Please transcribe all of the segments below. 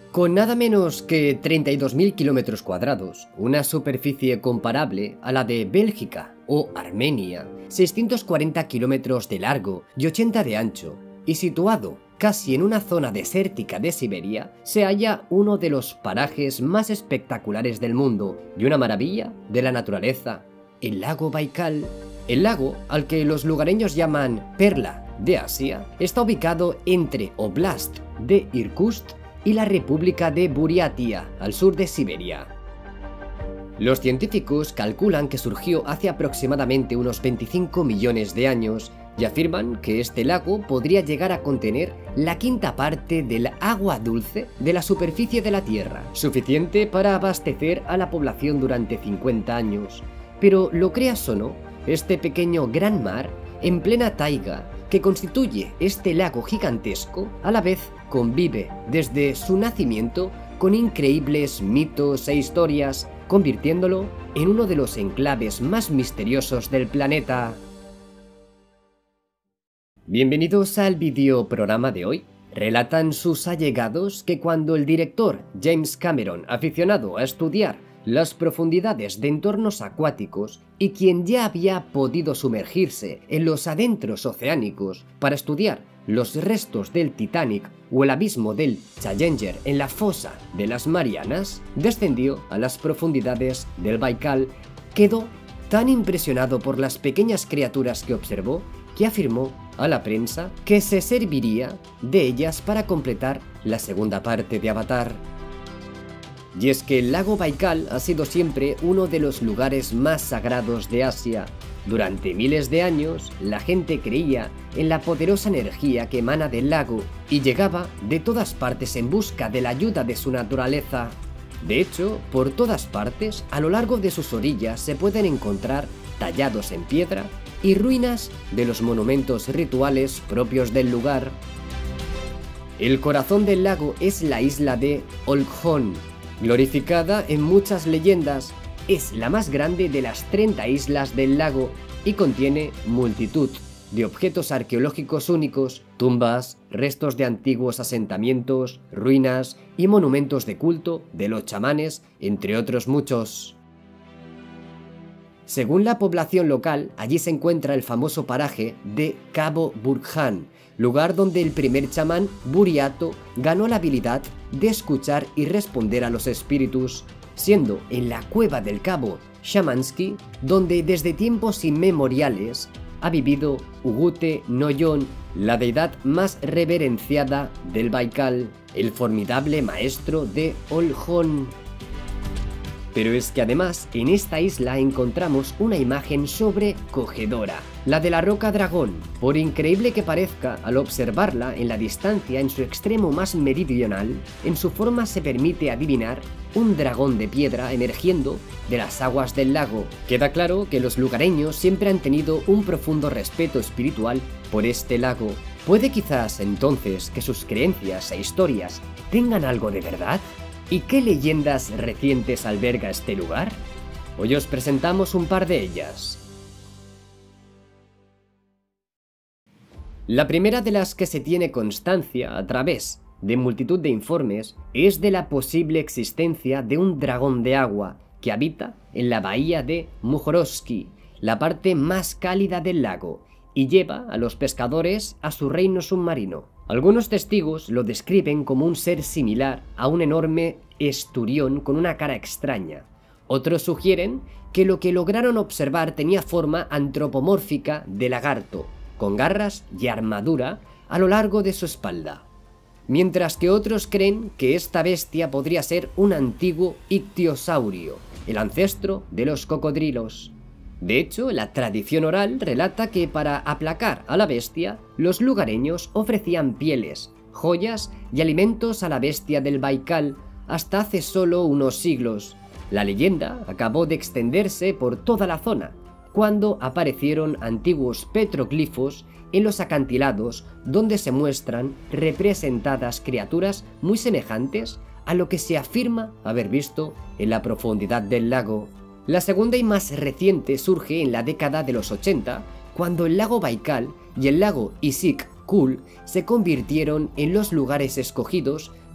Con nada menos que 32.000 kilómetros cuadrados, una superficie comparable a la de Bélgica o Armenia, 640 kilómetros de largo y 80 de ancho, y situado casi en una zona desértica de Siberia, se halla uno de los parajes más espectaculares del mundo y una maravilla de la naturaleza, el lago Baikal. El lago, al que los lugareños llaman Perla de Asia, está ubicado entre Oblast de Irkutsk y la República de Buriatia, al sur de Siberia. Los científicos calculan que surgió hace aproximadamente unos 25 millones de años y afirman que este lago podría llegar a contener la quinta parte del agua dulce de la superficie de la Tierra, suficiente para abastecer a la población durante 50 años. Pero lo creas o no, este pequeño gran mar, en plena taiga, que constituye este lago gigantesco, a la vez convive desde su nacimiento con increíbles mitos e historias, convirtiéndolo en uno de los enclaves más misteriosos del planeta. Bienvenidos al videoprograma de hoy. Relatan sus allegados que cuando el director James Cameron, aficionado a estudiar las profundidades de entornos acuáticos y quien ya había podido sumergirse en los adentros oceánicos para estudiar los restos del Titanic o el abismo del Challenger en la fosa de las Marianas, descendió a las profundidades del Baikal, quedó tan impresionado por las pequeñas criaturas que observó que afirmó a la prensa que se serviría de ellas para completar la segunda parte de Avatar. Y es que el lago Baikal ha sido siempre uno de los lugares más sagrados de Asia. Durante miles de años, la gente creía en la poderosa energía que emana del lago y llegaba de todas partes en busca de la ayuda de su naturaleza. De hecho, por todas partes, a lo largo de sus orillas se pueden encontrar tallados en piedra y ruinas de los monumentos rituales propios del lugar. El corazón del lago es la isla de Olkhon. Glorificada en muchas leyendas, es la más grande de las 30 islas del lago y contiene multitud de objetos arqueológicos únicos, tumbas, restos de antiguos asentamientos, ruinas y monumentos de culto de los chamanes, entre otros muchos. Según la población local, allí se encuentra el famoso paraje de Cabo Burhan, lugar donde el primer chamán buriato ganó la habilidad de escuchar y responder a los espíritus, siendo en la cueva del Cabo Shamansky donde desde tiempos inmemoriales ha vivido Ugute Noyon, la deidad más reverenciada del Baikal, el formidable maestro de Olkhon. Pero es que además en esta isla encontramos una imagen sobrecogedora, la de la roca dragón. Por increíble que parezca, al observarla en la distancia en su extremo más meridional, en su forma se permite adivinar un dragón de piedra emergiendo de las aguas del lago. Queda claro que los lugareños siempre han tenido un profundo respeto espiritual por este lago. ¿Puede quizás entonces que sus creencias e historias tengan algo de verdad? ¿Y qué leyendas recientes alberga este lugar? Hoy os presentamos un par de ellas. La primera de las que se tiene constancia a través de multitud de informes es de la posible existencia de un dragón de agua que habita en la bahía de Mujorovsky, la parte más cálida del lago, y lleva a los pescadores a su reino submarino. Algunos testigos lo describen como un ser similar a un enorme esturión con una cara extraña. Otros sugieren que lo que lograron observar tenía forma antropomórfica de lagarto, con garras y armadura a lo largo de su espalda. Mientras que otros creen que esta bestia podría ser un antiguo ictiosaurio, el ancestro de los cocodrilos. De hecho, la tradición oral relata que para aplacar a la bestia, los lugareños ofrecían pieles, joyas y alimentos a la bestia del Baikal hasta hace solo unos siglos. La leyenda acabó de extenderse por toda la zona, cuando aparecieron antiguos petroglifos en los acantilados donde se muestran representadas criaturas muy semejantes a lo que se afirma haber visto en la profundidad del lago. La segunda y más reciente surge en la década de los 80, cuando el lago Baikal y el lago Issyk-Kul se convirtieron en los lugares escogidos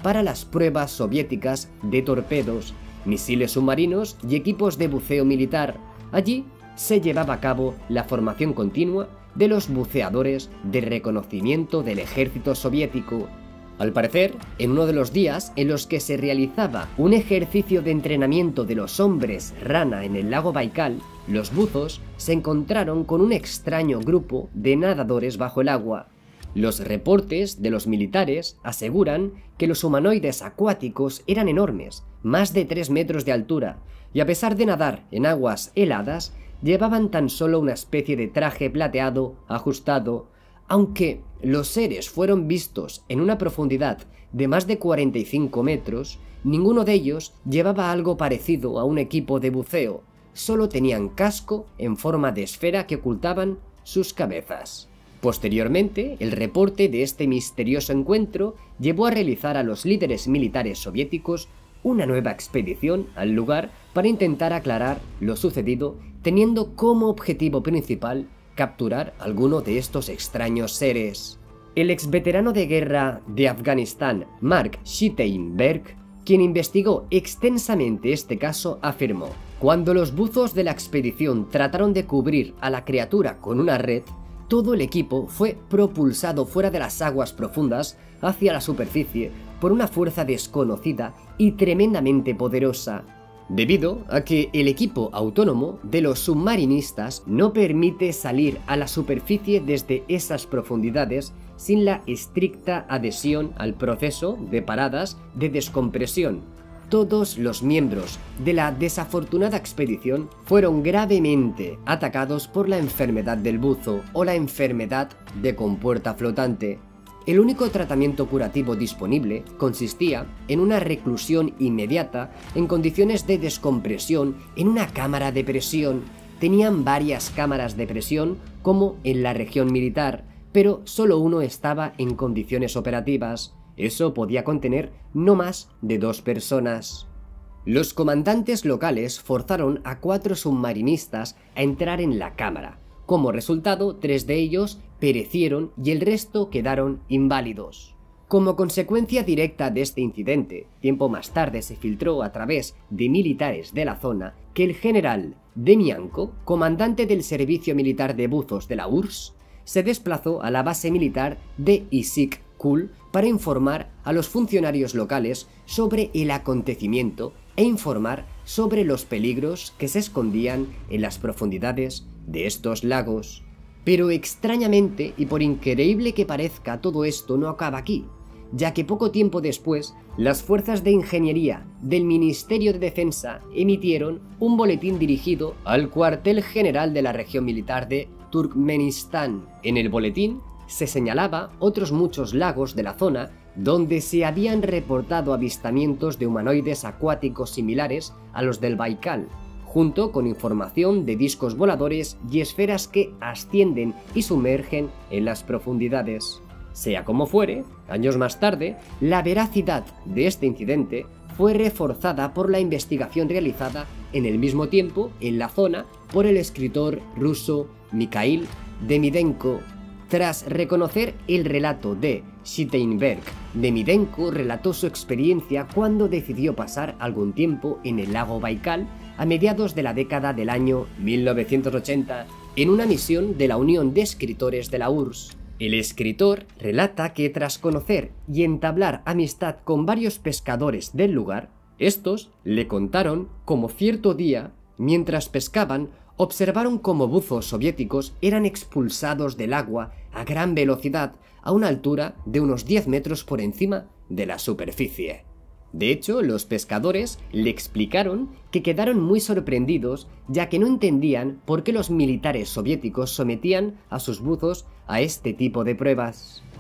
para las pruebas soviéticas de torpedos, misiles submarinos y equipos de buceo militar. Allí se llevaba a cabo la formación continua de los buceadores de reconocimiento del ejército soviético. Al parecer, en uno de los días en los que se realizaba un ejercicio de entrenamiento de los hombres rana en el lago Baikal, los buzos se encontraron con un extraño grupo de nadadores bajo el agua. Los reportes de los militares aseguran que los humanoides acuáticos eran enormes, más de 3 metros de altura, y a pesar de nadar en aguas heladas, llevaban tan solo una especie de traje plateado ajustado. Aunque los seres fueron vistos en una profundidad de más de 45 metros, ninguno de ellos llevaba algo parecido a un equipo de buceo, solo tenían casco en forma de esfera que ocultaban sus cabezas. Posteriormente, el reporte de este misterioso encuentro llevó a realizar a los líderes militares soviéticos una nueva expedición al lugar para intentar aclarar lo sucedido, teniendo como objetivo principal capturar alguno de estos extraños seres. El exveterano de guerra de Afganistán, Mark Steinberg, quien investigó extensamente este caso, afirmó: cuando los buzos de la expedición trataron de cubrir a la criatura con una red, todo el equipo fue propulsado fuera de las aguas profundas hacia la superficie por una fuerza desconocida y tremendamente poderosa, debido a que el equipo autónomo de los submarinistas no permite salir a la superficie desde esas profundidades sin la estricta adhesión al proceso de paradas de descompresión. Todos los miembros de la desafortunada expedición fueron gravemente atacados por la enfermedad del buzo o la enfermedad de compuerta flotante. El único tratamiento curativo disponible consistía en una reclusión inmediata en condiciones de descompresión en una cámara de presión. Tenían varias cámaras de presión como en la región militar, pero solo uno estaba en condiciones operativas. Eso podía contener no más de 2 personas. Los comandantes locales forzaron a 4 submarinistas a entrar en la cámara. Como resultado, 3 de ellos perecieron y el resto quedaron inválidos. Como consecuencia directa de este incidente, tiempo más tarde se filtró a través de militares de la zona que el general Demianko, comandante del servicio militar de buzos de la URSS, se desplazó a la base militar de Issyk-Kul para informar a los funcionarios locales sobre el acontecimiento e informar sobre los peligros que se escondían en las profundidades de estos lagos. Pero extrañamente, y por increíble que parezca, todo esto no acaba aquí, ya que poco tiempo después, las fuerzas de ingeniería del Ministerio de Defensa emitieron un boletín dirigido al cuartel general de la región militar de Turkmenistán. En el boletín se señalaba otros muchos lagos de la zona donde se habían reportado avistamientos de humanoides acuáticos similares a los del Baikal, junto con información de discos voladores y esferas que ascienden y sumergen en las profundidades. Sea como fuere, años más tarde, la veracidad de este incidente fue reforzada por la investigación realizada en el mismo tiempo en la zona por el escritor ruso Mikhail Demidenko. Tras reconocer el relato de Steinberg, Demidenko relató su experiencia cuando decidió pasar algún tiempo en el lago Baikal a mediados de la década del año 1980 en una misión de la Unión de Escritores de la URSS. El escritor relata que tras conocer y entablar amistad con varios pescadores del lugar, estos le contaron cómo cierto día, mientras pescaban, observaron cómo buzos soviéticos eran expulsados del agua a gran velocidad a una altura de unos 10 metros por encima de la superficie. De hecho, los pescadores le explicaron que quedaron muy sorprendidos ya que no entendían por qué los militares soviéticos sometían a sus buzos a este tipo de pruebas.